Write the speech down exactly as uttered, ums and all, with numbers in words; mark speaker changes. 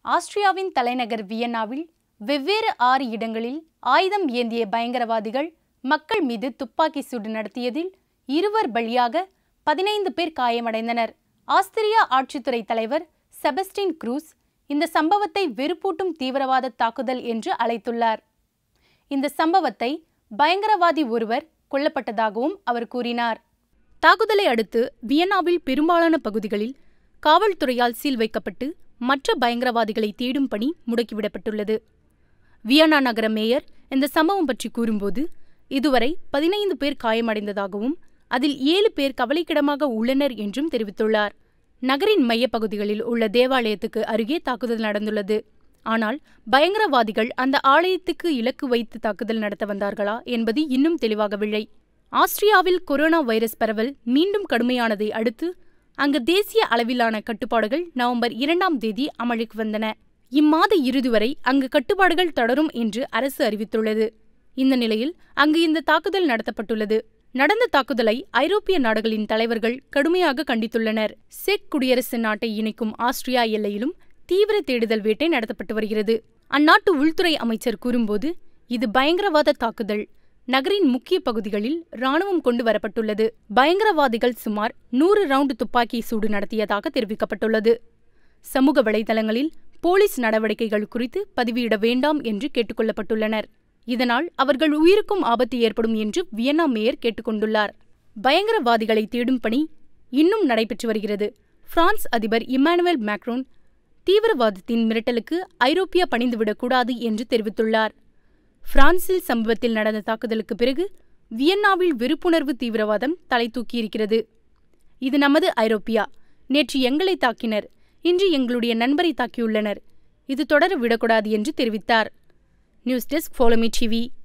Speaker 1: ஆஸ்திரியாவின் தலைநகர் வியன்னாவில் வெவ்வேறு ஆறு இடங்களில் ஆயுதம் ஏந்திய பயங்கரவாதிகள் மக்கள் மீது துப்பாக்கி சூடு நடத்தியதில் இருவர் பலியாக பதினைந்து பேர் காயமடைந்தனர். ஆஸ்திரியா ஆட்சித்துறை தலைவர் செபஸ்டின் க்ரூஸ் இந்த சம்பவத்தை வெறுப்பூட்டும் தீவிரவாத தாக்குதல் என்று அழைத்துள்ளார். இந்த சம்பவத்தை பயங்கரவாதி ஒருவர் கொல்லப்பட்டதாகவும் அவர் கூறினார். தாக்குதலை அடுத்து வியன்னாவில் பெரும்பாலான பகுதிகளில் காவல்துறையால் சீல் வைக்கப்பட்டு மற்ற பயங்கரவாதிகளை தேடும் பணி முடுக்கிவிடப்பட்டுள்ளது. வியன்னா நகர மேயர் இந்த சம்பவம் பற்றி கூறும்போது, இதுவரை பதினைந்து பேர் காயமடைந்ததாகவும் அதில் ஏழு பேர் கவலைக்கிடமாக உள்ளனர் என்றும் தெரிவித்துள்ளார். நகரின் மையப்பகுதிகளில் உள்ள தேவாலயத்துக்கு அருகே தாக்குதல் நடந்துள்ளது. ஆனால் பயங்கரவாதிகள் அந்த ஆலயத்துக்கு இலக்கு வைத்து தாக்குதல் நடத்த வந்தார்களா என்பது இன்னும் தெளிவாகவில்லை. ஆஸ்திரியாவில் கொரோனா வைரஸ் பரவல் மீண்டும் கடுமையானதை அடுத்து அங்கு தேசிய அளவிலான கட்டுப்பாடுகள் நவம்பர் இரண்டாம் தேதி அமலுக்கு வந்தன. இம்மாத இறுதி வரை அங்கு கட்டுப்பாடுகள் தொடரும் என்று அரசு அறிவித்துள்ளது. இந்த நிலையில் அங்கு இந்த தாக்குதல் நடத்தப்பட்டுள்ளது. நடந்த தாக்குதலை ஐரோப்பிய நாடுகளின் தலைவர்கள் கடுமையாக கண்டித்துள்ளனர். செக் குடியரசு நாட்டை இணைக்கும் ஆஸ்திரியா எல்லையிலும் தீவிர தேடுதல் வேட்டை நடத்தப்பட்டு வருகிறது. அந்நாட்டு உள்துறை அமைச்சர் கூறும்போது, இது பயங்கரவாத தாக்குதல். நகரின் முக்கிய பகுதிகளில் ராணுவம் கொண்டு வரப்பட்டுள்ளது. பயங்கரவாதிகள் சுமார் நூறு ரவுண்டு துப்பாக்கி சூடு நடத்தியதாக தெரிவிக்கப்பட்டுள்ளது. சமூக வலைதளங்களில் போலீஸ் நடவடிக்கைகள் குறித்து பதிவிட வேண்டாம் என்று கேட்டுக்கொள்ளப்பட்டுள்ளனர். இதனால் அவர்கள் உயிருக்கும் ஆபத்து ஏற்படும் என்று வியன்னா மேயர் கேட்டுக்கொண்டுள்ளார். பயங்கரவாதிகளை தேடும் பணி இன்னும் நடைபெற்று வருகிறது. பிரான்ஸ் அதிபர் இம்மானுவேல் மேக்ரோன் தீவிரவாதத்தின் மிரட்டலுக்கு ஐரோப்பியா பணிந்துவிடக்கூடாது என்று தெரிவித்துள்ளார். பிரான்சில் சமீபத்தில் நடந்த தாக்குதலுக்கு பிறகு வியன்னாவில் வெறுப்புணர்வு தீவிரவாதம் தலை தூக்கியிருக்கிறது. இது நமது ஐரோப்பியா. நேற்று எங்களை தாக்கினர், இன்று எங்களுடைய நண்பரை தாக்கியுள்ளனர். இது தொடர விடக்கூடாது என்று தெரிவித்தார். News desk, follow me TV.